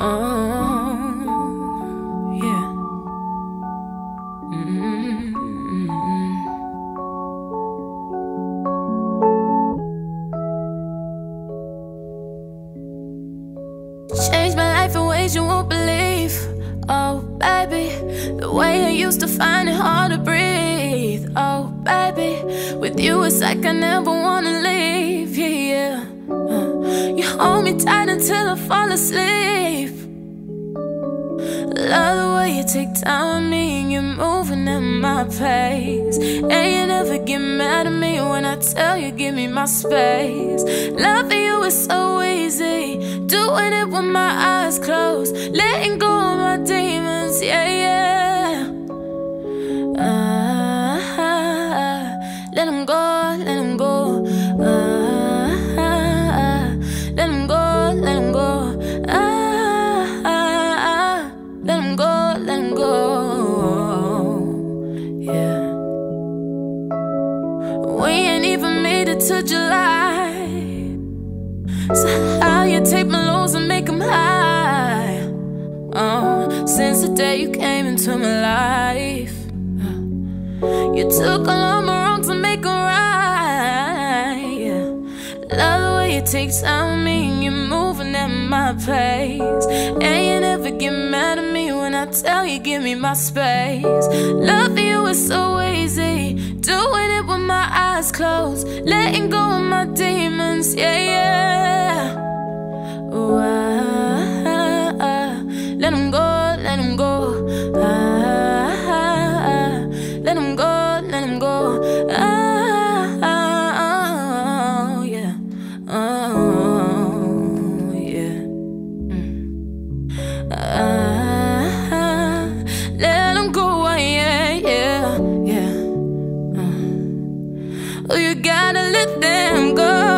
Yeah. Mm-hmm. Changed my life in ways you won't believe. Oh, baby, the way I used to find it hard to breathe. Oh, baby, with you it's like I never wanna leave. Yeah, you hold me tight until I fall asleep. Love the way you take time with me and you're moving at my pace. And you never get mad at me when I tell you give me my space. Loving you is so easy, doing it with my eyes closed, letting go of my demons, yeah, yeah. Let them go, let them go. Let them go, let them go. Let them go, let them go. Yeah. We ain't even made it to July. So how you take my lows and make them high? Oh, since the day you came into my life, you took all of my wrongs to make them right. Yeah. Love the way you take time with me and you're moving at my pace. And you never get mad at me when I tell you give me my space. Loving you is so easy, doing it with my eyes closed, letting go of my demons, yeah, yeah. Ooh, let them go, let them go. Let them go, let them go. Oh, yeah. Oh, yeah. Let them go, yeah, yeah, yeah. Oh, you gotta let them go.